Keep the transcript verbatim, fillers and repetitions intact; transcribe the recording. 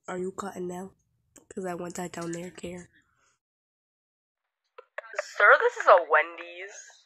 Are you cutting now? Because I want that down there, care. Sir, this is a Wendy's.